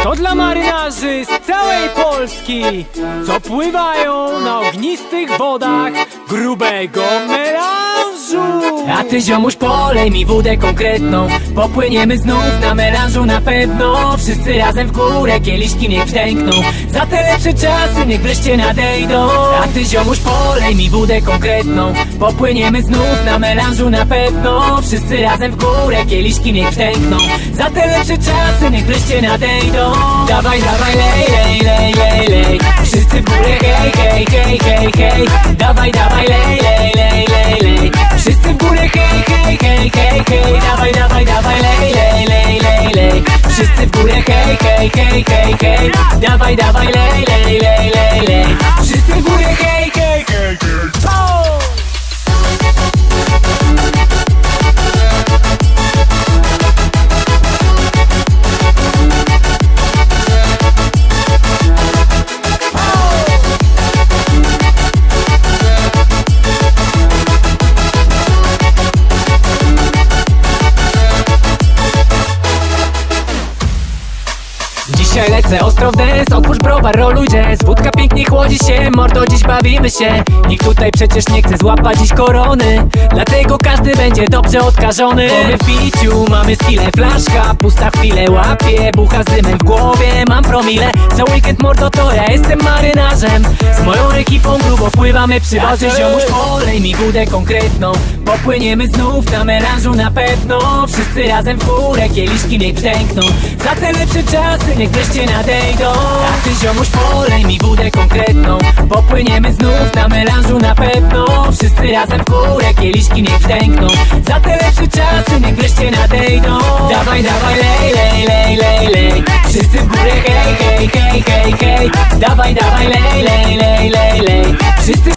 To dla marynarzy z całej Polski, co pływają na ognistych wodach grubego melanżu. A ty, ziomuś, polej mi wódę konkretną, popłyniemy znów na melanżu na pewno. Wszyscy razem w górę, kieliszki niech wzdękną, za te lepsze czasy niech wreszcie nadejdą. A ty, ziomuś, polej mi wódę konkretną, popłyniemy znów na melanżu na pewno. Wszyscy razem w górę, kieliszki niech wzdękną, za te lepsze czasy niech wreszcie nadejdą. Dawaj, dawaj, lej, lej, lej, lej, lej, wszyscy w górę, hej, hej, hej, hej, hej. Dawaj, dawaj, lej, lej, lej, lej, lej, wszyscy w górę, hej, hej, hej, hej, hej. Dawaj, dawaj, dawaj, lej, lej, lej, lej, lej, wszyscy w górę, hej, hej, hej, hej, hej. Dawaj, dawaj, lej, lej, lej, lej, lej, wszyscy w górę, hej, hej, hej, hej. Dzisiaj lecę ostro w dance, otwórz browar, roluj jazz. Wódka pięknie chłodzi się, mordo, dziś bawimy się. Nikt tutaj przecież nie chce złapać dziś korony, dlatego każdy będzie dobrze odkażony. Bo my w piciu mamy skille, flaszka pusta chwilę łapie, bucha z dymem w głowie, mam promile. Co weekend, mordo, to ja jestem marynarzem, z moją ekipą grubo pływamy przy wodzie. Ziomuś, polej mi wódę konkretną, popłyniemy znów na melanżu na pewno. Wszyscy razem w górę, kieliszki niech wzdękną, za te lepsze czasy niech wreszcie nadejdą. A ty, ziomuś, polej mi wódę konkretną, popłyniemy znów na melanżu na pewno. Wszyscy razem w górę, kieliszki niech wzdękną, za te lepsze czasy niech wreszcie nadejdą. Dawaj, dawaj, lej, lej, lej, lej, lej, wszyscy w górę, hej, hej, hej, hej, hej. Dawaj, dawaj, lej, lej, lej, lej, lej, wszyscy